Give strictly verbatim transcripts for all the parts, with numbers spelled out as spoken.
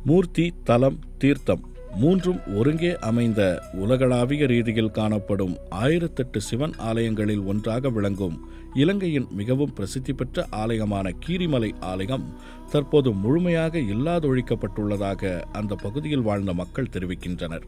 மூர்த்தி, தலம், தீர்த்தம் மூன்றும் ஒருங்கே அமைந்த உலகளாவிய ரீதியில் காணப்படும் ஆயிரத்தெட்டு சிவன் ஆலயங்களில் ஒன்றாக விளங்கும் இலங்கையின் மிகவும் பிரசித்தி பெற்ற ஆலயமான கீரிமலை ஆலயம் தற்போது முழுமையாக இல்லாதொழிக்கப்பட்டுள்ளதாக அந்த பகுதியில் வாழ்ந்த மக்கள் தெரிவிக்கின்றனர்.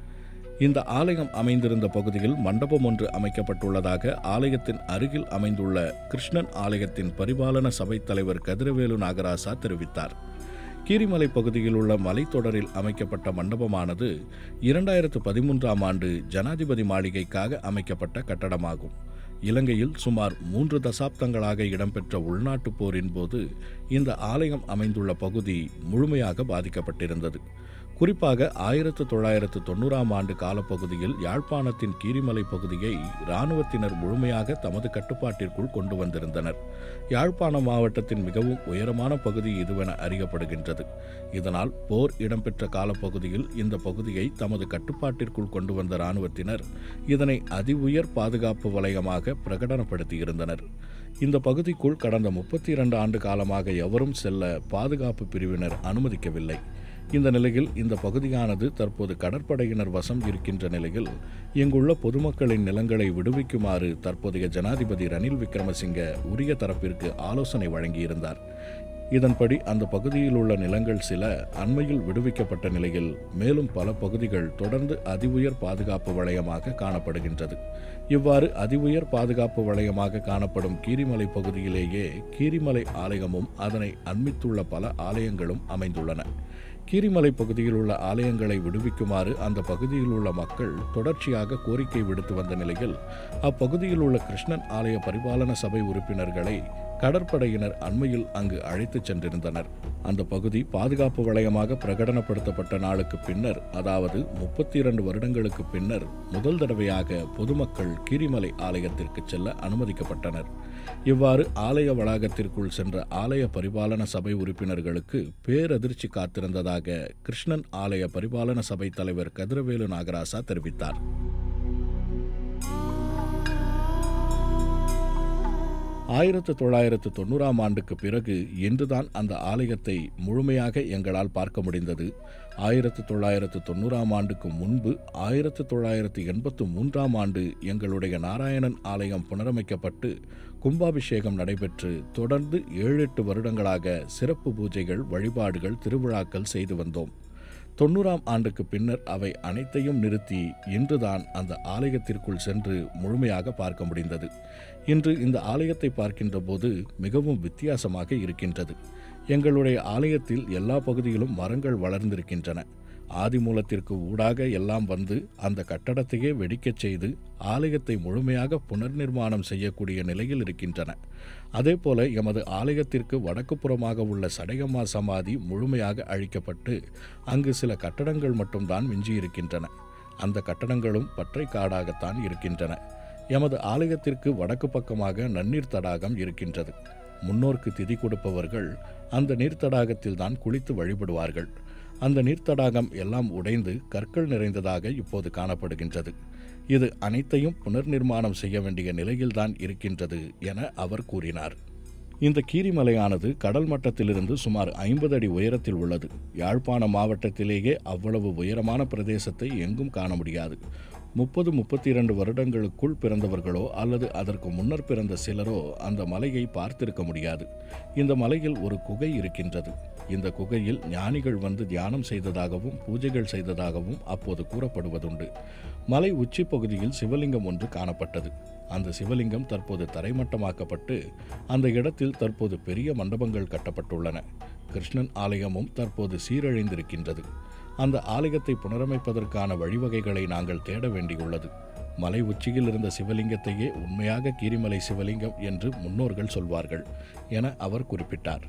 இந்த ஆலயம் அமைந்திருந்த பகுதியில் மண்டபம் ஒன்று அமைக்கப்பட்டுள்ளதாக ஆலயத்தின் அருகில் அமைந்துள்ள கிருஷ்ணன் ஆலயத்தின் பரிபாலன சபைத் தலைவர் கதிரவேலு நாகராசா தெரிவித்தார். கீரிமலை பகுதியில் உள்ள மலைத்தொடரில் அமைக்கப்பட்ட மண்டபமானது இரண்டாயிரத்து பதிமூன்றாம் ஆண்டு ஜனாதிபதி மாளிகைக்காக அமைக்கப்பட்ட கட்டடமாகும். இலங்கையில் சுமார் மூன்று தசாப்தங்களாக இடம்பெற்ற உள்நாட்டுப் போரின் போது இந்த ஆலயம் அமைந்துள்ள பகுதி முழுமையாக பாதிக்கப்பட்டிருந்தது. குறிப்பாக ஆயிரத்து தொள்ளாயிரத்து தொன்னூறாம் ஆண்டு காலப்பகுதியில் யாழ்ப்பாணத்தின் கீரிமலை பகுதியை இராணுவத்தினர் முழுமையாக தமது கட்டுப்பாட்டிற்குள் கொண்டு வந்திருந்தனர். யாழ்ப்பாண மாவட்டத்தின் மிகவும் உயரமான பகுதி இதுவென அறியப்படுகின்றது. இதனால் போர் இடம்பெற்ற காலப்பகுதியில் இந்த பகுதியை தமது கட்டுப்பாட்டிற்குள் கொண்டு வந்த இராணுவத்தினர் இதனை அதி உயர் பாதுகாப்பு வலயமாக பிரகடனப்படுத்தியிருந்தனர். இந்த பகுதிக்குள் கடந்த முப்பத்தி இரண்டு ஆண்டு காலமாக எவரும் செல்ல பாதுகாப்பு பிரிவினர் அனுமதிக்கவில்லை. இந்த நிலையில் இந்த பகுதியானது தற்போது கடற்படையினர் வசம் இருக்கின்ற நிலையில் இங்குள்ள பொதுமக்களின் நிலங்களை விடுவிக்குமாறு தற்போதைய ஜனாதிபதி ரணில் விக்ரமசிங்க உரிய தரப்பிற்கு ஆலோசனை வழங்கியிருந்தார். இதன்படி அந்த பகுதியில் உள்ள நிலங்கள் சில அண்மையில் விடுவிக்கப்பட்ட நிலையில் மேலும் பல பகுதிகள் தொடர்ந்து அதி உயர் பாதுகாப்பு வலயமாக காணப்படுகின்றது. இவ்வாறு அதி உயர் பாதுகாப்பு வலயமாக காணப்படும் கீரிமலை பகுதியிலேயே கீரிமலை ஆலயமும் அதனை அண்மித்துள்ள பல ஆலயங்களும் அமைந்துள்ளன. கீரிமலை பகுதியில் உள்ள ஆலயங்களை விடுவிக்குமாறு அந்த பகுதியில் உள்ள மக்கள் தொடர்ச்சியாக கோரிக்கை விடுத்து வந்த நிலையில் அப்பகுதியில் உள்ள கிருஷ்ணன் ஆலய பரிபாலன சபை உறுப்பினர்களை கடற்படையினர் அண்மையில் அங்கு அழைத்துச் சென்றிருந்தனர். அந்த பகுதி பாதுகாப்பு வலயமாக பிரகடனப்படுத்தப்பட்ட நாளுக்கு பின்னர், அதாவது முப்பத்தி இரண்டு வருடங்களுக்கு பின்னர் முதல் தடவையாக பொதுமக்கள் கீரிமலை ஆலயத்திற்கு செல்ல அனுமதிக்கப்பட்டனர். இவ்வாறு ஆலய வளாகத்திற்குள் சென்ற ஆலய பரிபாலன சபை உறுப்பினர்களுக்கு பேரதிர்ச்சி காத்திருந்ததாக கிருஷ்ணன் ஆலய பரிபாலன சபை தலைவர் கதிரவேலு நாகராசா தெரிவித்தார். ஆயிரத்து தொள்ளாயிரத்து தொன்னூறாம் ஆண்டுக்கு பிறகு இன்றுதான் அந்த ஆலயத்தை முழுமையாக எங்களால் பார்க்க முடிந்தது. ஆயிரத்து தொள்ளாயிரத்து தொன்னூறாம் ஆண்டுக்கு முன்பு ஆயிரத்து தொள்ளாயிரத்து எண்பத்து மூன்றாம் ஆண்டு எங்களுடைய நாராயணன் ஆலயம் புனரமைக்கப்பட்டு கும்பாபிஷேகம் நடைபெற்று தொடர்ந்து ஏழு எட்டு வருடங்களாக சிறப்பு பூஜைகள், வழிபாடுகள், திருவிழாக்கள் செய்து வந்தோம். தொன்னூறாம் ஆண்டுக்கு பின்னர் அவை அனைத்தையும் நிறுத்தி இன்றுதான் அந்த ஆலயத்திற்குள் சென்று முழுமையாக பார்க்க முடிந்தது. இன்று இந்த ஆலயத்தை பார்க்கின்ற போது மிகவும் வித்தியாசமாக இருக்கின்றது. எங்களுடைய ஆலயத்தில் எல்லா பகுதியிலும் மரங்கள் வளர்ந்திருக்கின்றன. ஆதிமூலத்திற்கு ஊடாக எல்லாம் வந்து அந்த கட்டடத்தையே வெடிக்கச் செய்து ஆலயத்தை முழுமையாக புனர்நிர்மாணம் செய்யக்கூடிய நிலையில் இருக்கின்றன. அதேபோல எமது ஆலயத்திற்கு வடக்கு புறமாக உள்ள சடையம்மா சமாதி முழுமையாக அழிக்கப்பட்டு அங்கு சில கட்டடங்கள் மட்டும்தான் மிஞ்சியிருக்கின்றன. அந்த கட்டடங்களும் பற்றை காடாகத்தான் இருக்கின்றன. எமது ஆலயத்திற்கு வடக்கு பக்கமாக நன்னீர் தடாகம் இருக்கின்றது. முன்னோர்க்கு திதி கொடுப்பவர்கள் அந்த நீர்த்தடாகத்தில் தான் குளித்து வழிபடுவார்கள். அந்த நீர்த்தடாகம் எல்லாம் உடைந்து கற்கள் நிறைந்ததாக இப்போது காணப்படுகின்றது. இது அனைத்தையும் புனர்நிர்மாணம் செய்ய வேண்டிய நிலையில்தான் இருக்கின்றது என அவர் கூறினார். இந்த கீரிமலையானது கடல் மட்டத்திலிருந்து சுமார் ஐம்பது அடி உயரத்தில் உள்ளது. யாழ்ப்பாண மாவட்டத்திலேயே அவ்வளவு உயரமான பிரதேசத்தை எங்கும் காண முடியாது. முப்பது முப்பத்தி இரண்டு வருடங்களுக்குள் பிறந்தவர்களோ அல்லது அதற்கு முன்னர் பிறந்த சிலரோ அந்த மலையை பார்த்திருக்க முடியாது. இந்த மலையில் ஒரு குகை இருக்கின்றது. இந்த குகையில் ஞானிகள் வந்து தியானம் செய்ததாகவும் பூஜைகள் செய்ததாகவும் அப்போது கூறப்படுவதுண்டு. மலை உச்சி பகுதியில் சிவலிங்கம் ஒன்று காணப்பட்டது. அந்த சிவலிங்கம் தற்போது தரைமட்டமாக்கப்பட்டு அந்த இடத்தில் தற்போது பெரிய மண்டபங்கள் கட்டப்பட்டுள்ளன. கிருஷ்ணன் ஆலயமும் தற்போது சீரழிந்திருக்கின்றது. அந்த ஆலயத்தை புனரமைப்பதற்கான வழிவகைகளை நாங்கள் தேட வேண்டியுள்ளது. மலை உச்சியில் இருந்த சிவலிங்கத்தையே உண்மையாக கீரிமலை சிவலிங்கம் என்று முன்னோர்கள் சொல்வார்கள் என அவர் குறிப்பிட்டார்.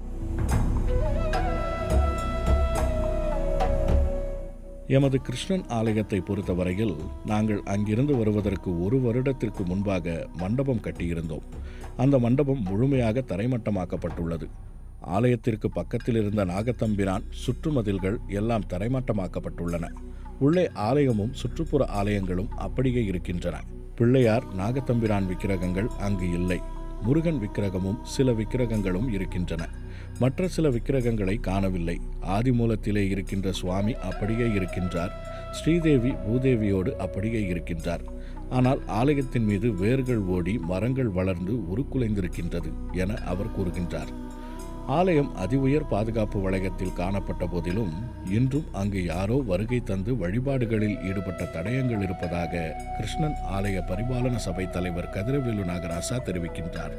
எமது கிருஷ்ணன் ஆலயத்தை பொறுத்தவரையில் நாங்கள் அங்கிருந்து வருவதற்கு ஒரு வருடத்திற்கு முன்பாக மண்டபம் கட்டியிருந்தோம். அந்த மண்டபம் முழுமையாக தரைமட்டமாக்கப்பட்டுள்ளது. ஆலயத்திற்கு பக்கத்தில் இருந்த நாகத்தம்பிரான் சுற்றுமதில்கள் எல்லாம் தரைமட்டமாக்கப்பட்டுள்ளன. உள்ளே ஆலயமும் சுற்றுப்புற ஆலயங்களும் அப்படியே இருக்கின்றன. பிள்ளையார், நாகத்தம்பிரான் விக்கிரகங்கள் அங்கு இல்லை. முருகன் விக்கிரகமும் சில விக்கிரகங்களும் இருக்கின்றன. மற்ற சில விக்கிரகங்களை காணவில்லை. ஆதிமூலத்திலே இருக்கின்ற சுவாமி அப்படியே இருக்கின்றார். ஸ்ரீதேவி பூதேவியோடு அப்படியே இருக்கின்றார். ஆனால் ஆலயத்தின் மீது வேர்கள் ஓடி மரங்கள் வளர்ந்து உருக்குலைந்திருக்கின்றது என அவர் கூறுகின்றார். ஆலயம் அதி உயர் பாதுகாப்பு வளையத்தில் காணப்பட்ட போதிலும் இன்றும் அங்கு யாரோ வருகை தந்து வழிபாடுகளில் ஈடுபட்ட தடயங்கள் இருப்பதாக கிருஷ்ணன் ஆலய பரிபாலன சபை தலைவர் கதிரவேலு நாகராசா தெரிவிக்கின்றார்.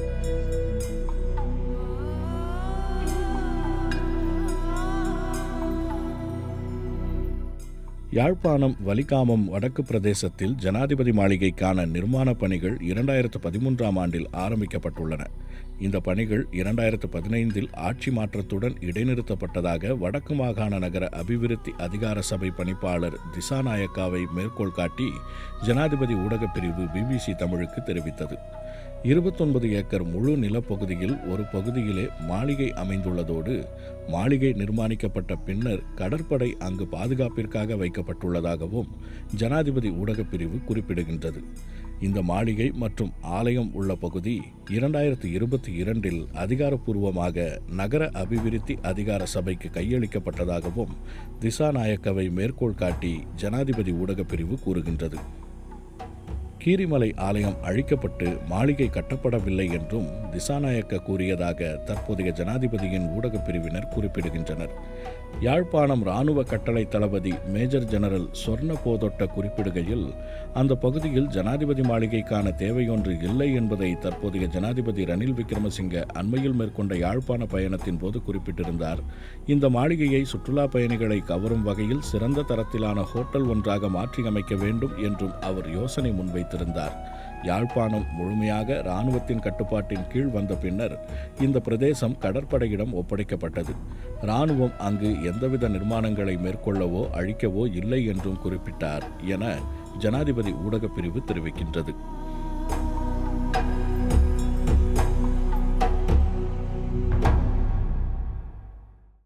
யாழ்ப்பாணம் வலிகாமம் வடக்கு பிரதேசத்தில் ஜனாதிபதி மாளிகைக்கான நிர்மாண பணிகள் இரண்டாயிரத்து பதிமூன்றாம் ஆண்டில் ஆரம்பிக்கப்பட்டுள்ளன. இந்த பணிகள் இரண்டாயிரத்து பதினைந்தில் ஆட்சி மாற்றத்துடன் இடைநிறுத்தப்பட்டதாக வடக்கு மாகாண நகர அபிவிருத்தி அதிகார சபை பணிப்பாளர் திசாநாயக்காவை மேற்கோள் காட்டி ஜனாதிபதி ஊடகப் பிரிவு பிபிசி தமிழுக்கு தெரிவித்தது. இருபத்தொன்பது ஏக்கர் முழு நிலப்பகுதியில் ஒரு பகுதியிலே மாளிகை அமைந்துள்ளதோடு மாளிகை நிர்மாணிக்கப்பட்ட பின்னர் கடற்படை அங்கு பாதுகாப்பிற்காக வைக்கப்பட்டுள்ளதாகவும் ஜனாதிபதி ஊடகப் பிரிவு குறிப்பிடுகின்றது. இந்த மாளிகை மற்றும் ஆலயம் உள்ள பகுதி இரண்டாயிரத்தி இருபத்தி இரண்டில் அதிகாரப்பூர்வமாக நகர அபிவிருத்தி அதிகார சபைக்கு கையளிக்கப்பட்டதாகவும் திசாநாயக்கவை மேற்கோள் காட்டி ஜனாதிபதி ஊடகப் பிரிவு கூறுகின்றது. கீரிமலை ஆலயம் அழிக்கப்பட்டு மாளிகை கட்டப்படவில்லை என்றும் திசாநாயக்க கூறியதாக தற்போதைய ஜனாதிபதியின் ஊடகப் பிரிவினர் குறிப்பிடுகின்றனர். யாழ்ப்பாணம் இராணுவ கட்டளை தளபதி மேஜர் ஜெனரல் சொர்ண போதொட்ட குறிப்பிடுகையில் அந்த பகுதியில் ஜனாதிபதி மாளிகைக்கான தேவையொன்று இல்லை என்பதை தற்போதைய ஜனாதிபதி ரணில் விக்ரமசிங்க அண்மையில் மேற்கொண்ட யாழ்ப்பாண பயணத்தின் போது குறிப்பிட்டிருந்தார். இந்த மாளிகையை சுற்றுலா பயணிகளை கவரும் வகையில் சிறந்த தரத்திலான ஹோட்டல் ஒன்றாக மாற்றியமைக்க வேண்டும் என்றும் அவர் யோசனை முன்வைத்திருந்தார். யாழ்ப்பாணம் முழுமையாக இராணுவத்தின் கட்டுப்பாட்டின் கீழ் வந்த பின்னர் இந்த பிரதேசம் கடற்படையிடம் ஒப்படைக்கப்பட்டது. இராணுவம் அங்கு எந்தவித நிர்மாணங்களை மேற்கொள்ளவோ அழிக்கவோ இல்லை என்றும் குறிப்பிட்டார் என ஜனாதிபதி ஊடகப் பிரிவு தெரிவிக்கின்றது.